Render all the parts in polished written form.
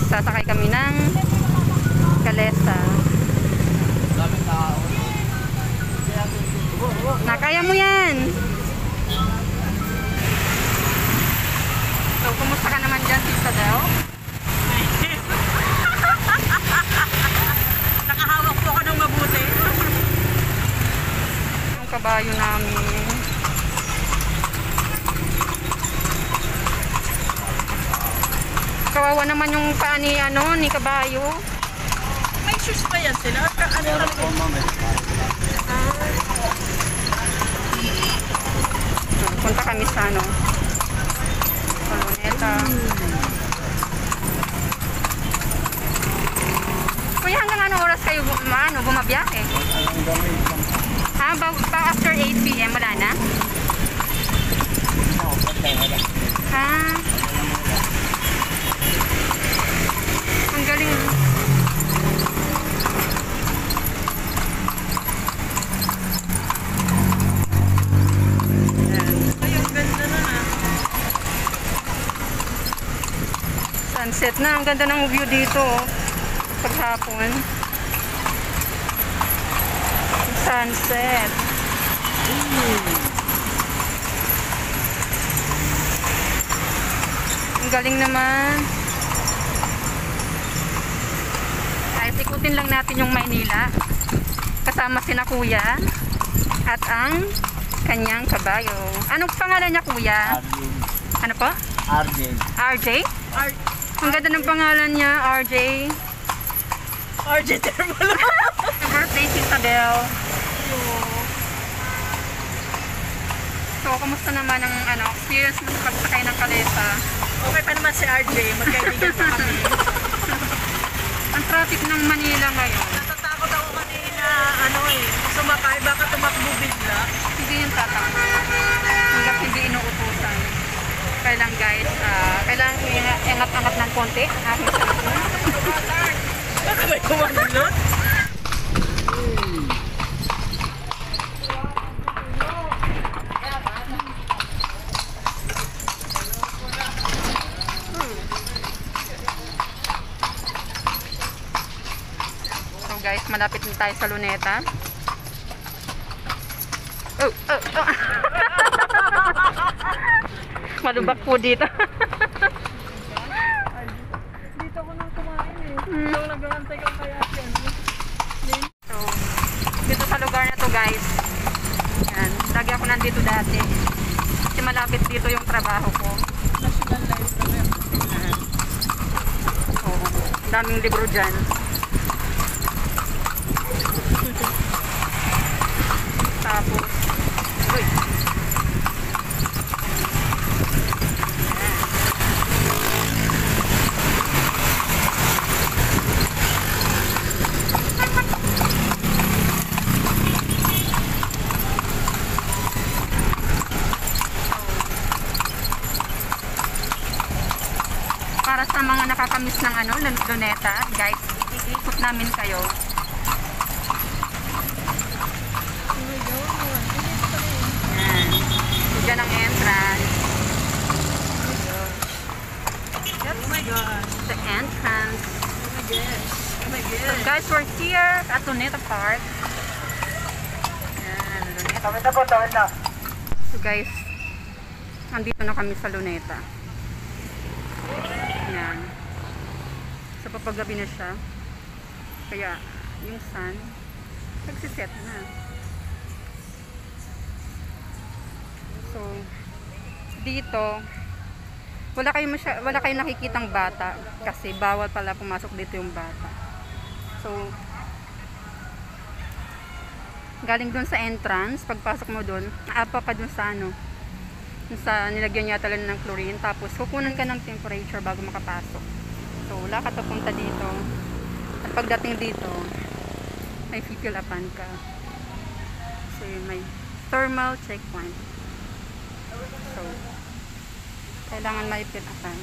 Magsasakay kami ng Kalesa. Nakaya mo yan. So, kumusta ka naman dyan, Tita Del? Nakahawak po ako ng mabuti. Yung kabayo namin. Kawawa naman yung paa ni kabayo. May shoes pa yan sila? Punta kami sa sa Luneta. Kuya, hanggang anong oras kayo bumabiyahe? Ha? After 8 PM wala na? Ha? Ang galing. Sunset na. Ang ganda ng view dito. Paghapon. Sunset. Ang galing naman. Ay, ikutin lang natin yung Maynila. Kasama sina Kuya at ang kanyang kabayo. Anong pangalan niya, Kuya? Ano po? RJ. RJ? Ang ganda ng pangalan niya, RJ. RJ Termal. Birthday, Tita Del. So, kamusta naman ang experience mo sa pagsakay ng Kalesa? Okay pa naman si RJ. Magkaibigan pa kami. Ang traffic ng Manila ngayon. Natatakot ako kanina. Sumakay. Baka tumakbo bigla. Hindi yung tatakbo. Hanggang hindi inuutusan. Kailang guys, kailangan ingat-angat ng konti ang aking cellphone. Baka may kumanulot? So guys, malapit na tayo sa Luneta. Malubak po dito. Dito ko nang kumain eh. Ikaw nag-aantay ka kaya yan. So, dito sa lugar na to guys. Yan. Lagi ako nandito dati. Kasi malapit dito yung trabaho ko. National Library. Oo. Daming libro dyan. Tapos, uy. Para sa mga nakakamiss ng Luneta, guys, iikot namin kayo. Yan. Diyan ang entrance. Oh my God. The entrance. Oh my gosh. Oh my So gosh. guys, we're here at Luneta Park. Yan, Luneta. So guys, andito na kami sa Luneta. Yan. So papagabi na siya. Kaya yung sun nagsiset na. So dito wala kayong nakikitang bata kasi bawal pala pumasok dito yung bata. So galing dun sa entrance, pagpasok mo dun, apa pa dun sa sa nilagyan niya talaga ng chlorine, tapos kukunan ka ng temperature bago makapasok. So wala ka papunta dito. At pagdating dito, may fill upan ka. So may thermal checkpoint. So kailangan may fill upan.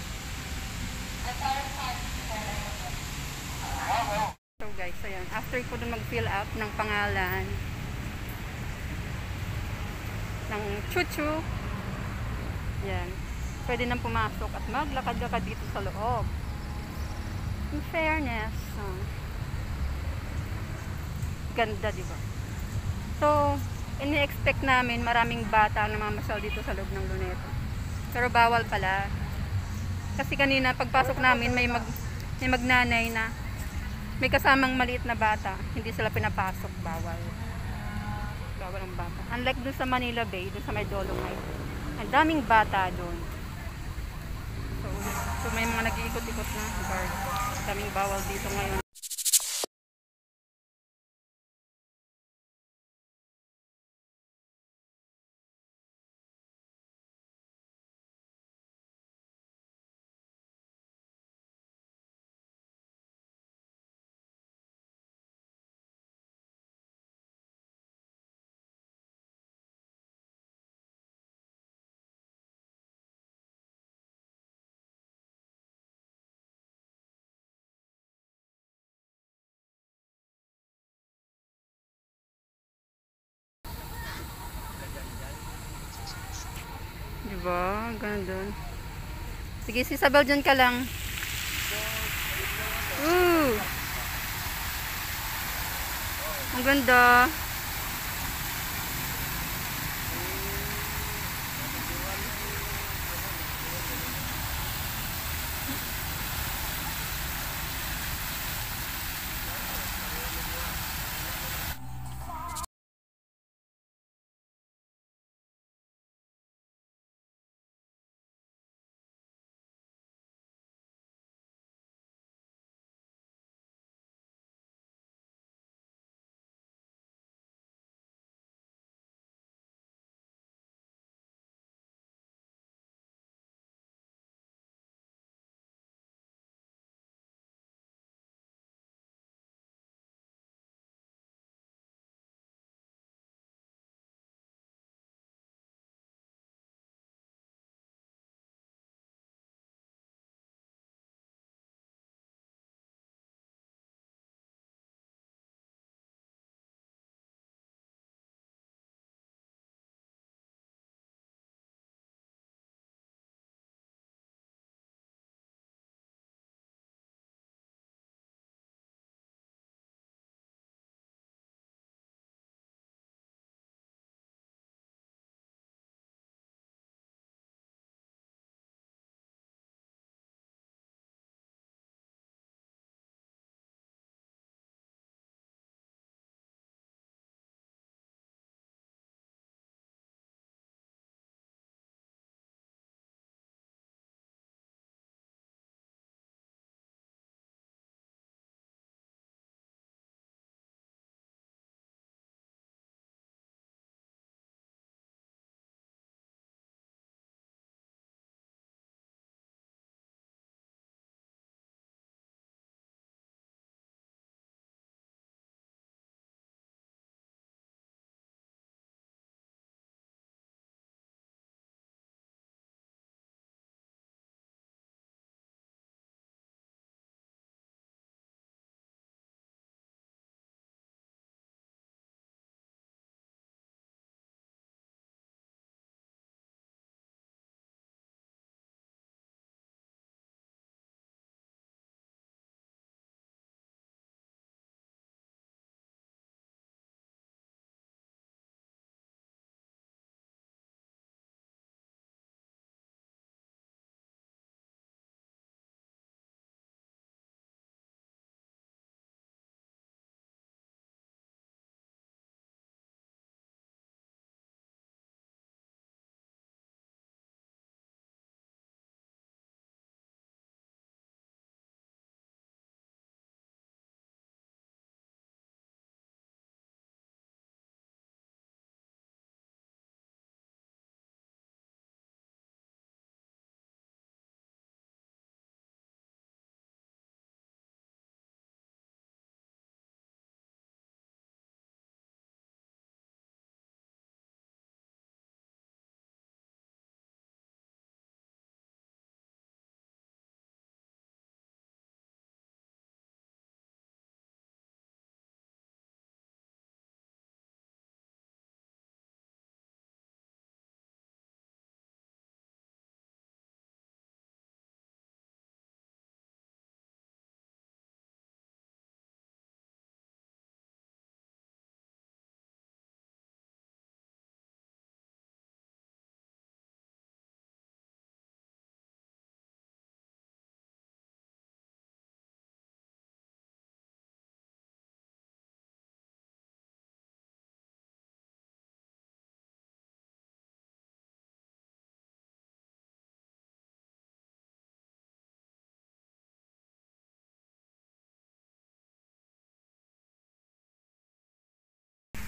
So guys, ayan, after ko dun mag-fill up ng pangalan ng chuchu, yan, pwede nang pumasok at maglakad-lakad dito sa loob. In fairness, ganda, di ba? So, ini-expect namin maraming bata ang namamasyal dito sa loob ng Luneta. Pero bawal pala. Kasi kanina pagpasok namin may magnanay na may kasamang maliit na bata. Hindi sila pinapasok, bawal. Bawal ang bata. Unlike dun sa Manila Bay, dun sa may Dolomite. Ang daming bata dun. So may mga nag-iikot-ikot na guard. Daming bawal dito ngayon. Diba? Ganda. Sige, si Sabel dyan ka lang. Ang ganda.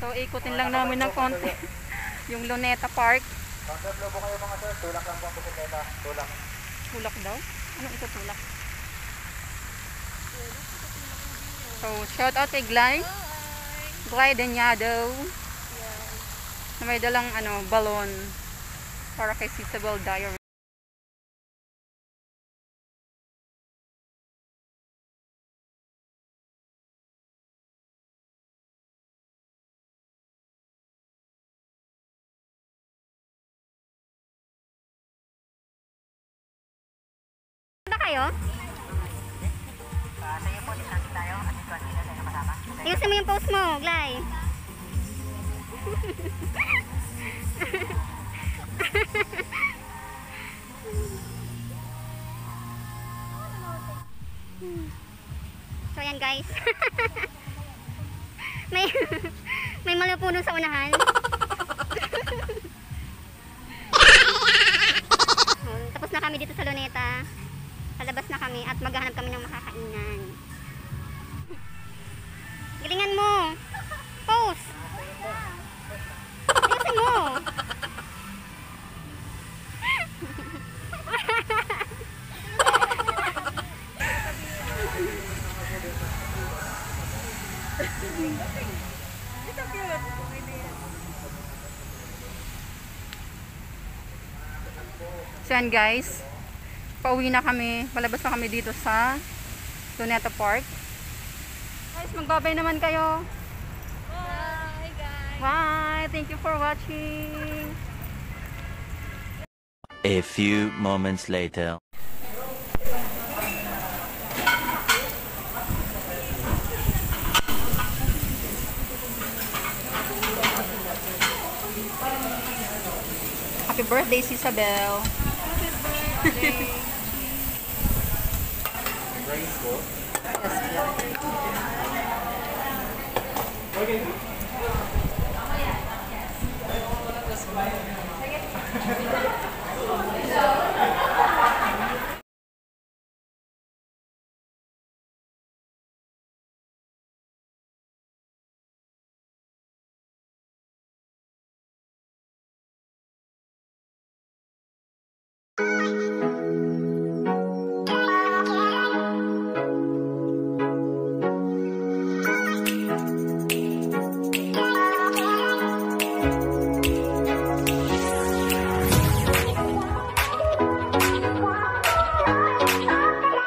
So, ikutin lang namin ng konti yung Luneta Park. Lobo kayo mga sir, tulak lang po ang bisikleta. Tulak. Tulak daw? Ano ito tulak? So, shout out kay Glide Danyado. Na may dalang balon para kay Sisabel Diary. Ba kayo? Sige po, distancing tayo. At ito, hindi na tayo kasama. Ayusin mo yung post mo, Glay. So ayan guys. may may malupuno sa unahan. Tapos na kami dito sa Luneta. Palabas na kami at maghahanap kami ng makakainan. Galingan mo. Pose. Ayusin mo. So yan guys, pauwi na kami, palabas na kami dito sa Luneta Park. Guys, magbabay naman kayo. Bye guys! Bye! Thank you for watching! A few moments later. Happy birthday, Isabel! Yes, yeah.